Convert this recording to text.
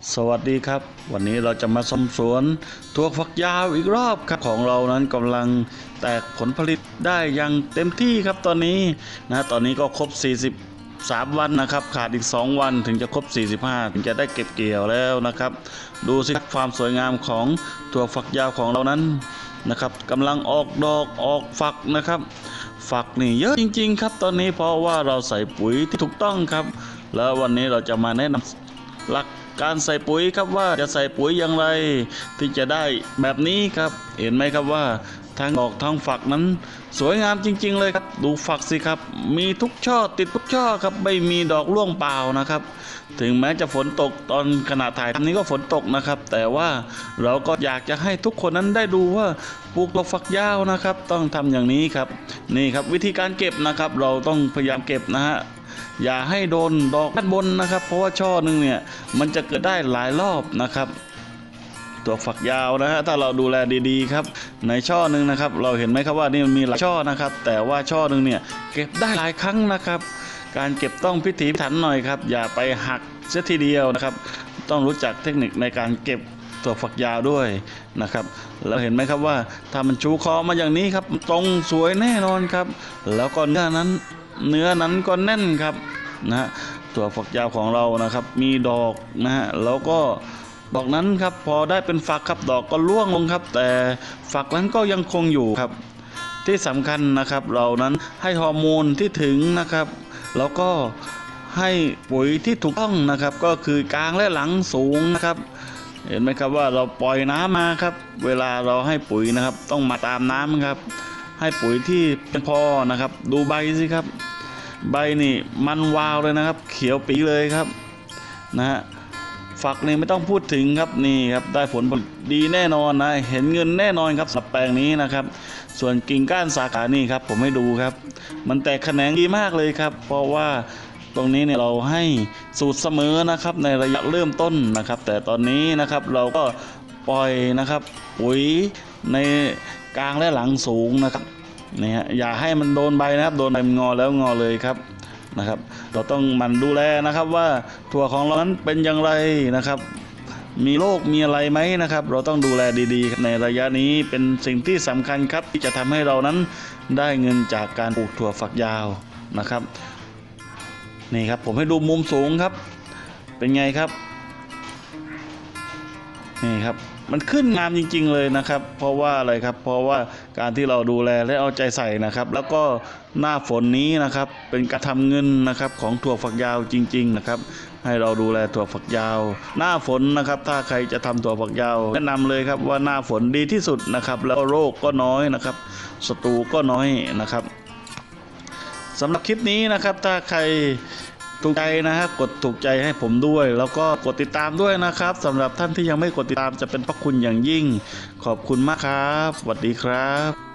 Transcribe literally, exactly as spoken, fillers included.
สวัสดีครับวันนี้เราจะมาชมสวนถั่วฝักยาวอีกรอบครับของเรานั้นกำลังแตกผลผลิตได้อย่างเต็มที่ครับตอนนี้นะตอนนี้ก็ครบสี่สิบสามวันนะครับขาดอีกสองวันถึงจะครบสี่สิบห้าถึงจะได้เก็บเกี่ยวแล้วนะครับดูสิความสวยงามของถั่วฝักยาวของเรานั้นนะครับกำลังออกดอกออกฝักนะครับฝักนี่เยอะจริงๆครับตอนนี้เพราะว่าเราใส่ปุ๋ยที่ถูกต้องครับแล้ววันนี้เราจะมาแนะนำหลักการใส่ปุ๋ยครับว่าจะใส่ปุ๋ยอย่างไรที่จะได้แบบนี้ครับเห็นไหมครับว่าทั้งดอกทั้งฝักนั้นสวยงามจริงๆเลยครับดูฝักสิครับมีทุกช่อติดทุกช่อครับไม่มีดอกร่วงเปล่านะครับถึงแม้จะฝนตกตอนขณะถ่ายทำนี้ก็ฝนตกนะครับแต่ว่าเราก็อยากจะให้ทุกคนนั้นได้ดูว่าปลูกดอกฝักยาวนะครับต้องทำอย่างนี้ครับนี่ครับวิธีการเก็บนะครับเราต้องพยายามเก็บนะฮะอย่าให้โดนดอกด้านบนนะครับเพราะว่าช่อหนึ่งเนี่ยมันจะเกิดได้หลายรอบนะครับตัวฝักยาวนะฮะถ้าเราดูแลดีๆครับในช่อหนึ่งนะครับเราเห็นไหมครับว่านี่มันมีหลายช่อนะครับแต่ว่าช่อหนึ่งเนี่ยเก็บได้หลายครั้งนะครับการเก็บต้องพิถีพิถันหน่อยครับอย่าไปหักเสียทีเดียวนะครับต้องรู้จักเทคนิคในการเก็บตัวฝักยาวด้วยนะครับเราเห็นไหมครับว่าถ้ามันชูคอมาอย่างนี้ครับตรงสวยแน่นอนครับแล้วก็เนื้อนั้นเนื้อนั้นก็แน่นครับนะฮะตัวฝักยาวของเรานะครับมีดอกนะฮะแล้วก็ดอกนั้นครับพอได้เป็นฝักครับดอกก็ร่วงลงครับแต่ฝักนั้นก็ยังคงอยู่ครับที่สำคัญนะครับเรานั้นให้ฮอร์โมนที่ถึงนะครับแล้วก็ให้ปุ๋ยที่ถูกต้องนะครับก็คือกลางและหลังสูงนะครับเห็นไหมครับว่าเราปล่อยน้ำมาครับเวลาเราให้ปุ๋ยนะครับต้องมาตามน้ำครับให้ปุ๋ยที่เพียงพอนะครับดูใบสิครับใบนี่มันวาวเลยนะครับเขียวปีเลยครับนะฮะฝักนี่ไม่ต้องพูดถึงครับนี่ครับได้ผลผลิตดีแน่นอนนะเห็นเงินแน่นอนครับสำหรับแปลงนี้นะครับส่วนกิ่งก้านสาขานี่ครับผมให้ดูครับมันแตกแขนงดีมากเลยครับเพราะว่าตรงนี้เนี่ยเราให้สูตรเสมอนะครับในระยะเริ่มต้นนะครับแต่ตอนนี้นะครับเราก็ปล่อยนะครับปุ๋ยในกลางและหลังสูงนะครับนี่ฮะอย่าให้มันโดนใบนะครับโดนใบงอแล้วงอเลยครับนะครับเราต้องหมั่นดูแลนะครับว่าถั่วของเรานั้นเป็นอย่างไรนะครับมีโรคมีอะไรไหมนะครับเราต้องดูแลดีๆในระยะนี้เป็นสิ่งที่สำคัญครับที่จะทำให้เรานั้นได้เงินจากการปลูกถั่วฝักยาวนะครับนี่ครับผมให้ดูมุมสูงครับเป็นไงครับนี่ครับมันขึ้นงามจริงๆเลยนะครับเพราะว่าอะไรครับเพราะว่าการที่เราดูแลและเอาใจใส่นะครับแล้วก็หน้าฝนนี้นะครับเป็นการทำเงินนะครับของถั่วฝักยาวจริงๆนะครับให้เราดูแลถั่วฝักยาวหน้าฝนนะครับถ้าใครจะทำถั่วฝักยาวแนะนำเลยครับว่าหน้าฝนดีที่สุดนะครับแล้วโรคก็น้อยนะครับศัตรูก็น้อยนะครับสำหรับคลิปนี้นะครับถ้าใครถูกใจนะครับกดถูกใจให้ผมด้วยแล้วก็กดติดตามด้วยนะครับสำหรับท่านที่ยังไม่กดติดตามจะเป็นพระคุณอย่างยิ่งขอบคุณมากครับสวัสดีครับ